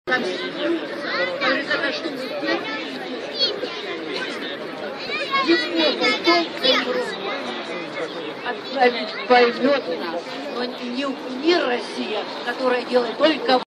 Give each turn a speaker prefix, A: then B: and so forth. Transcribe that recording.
A: Отправить поймет нас, но не Россия, которая делает только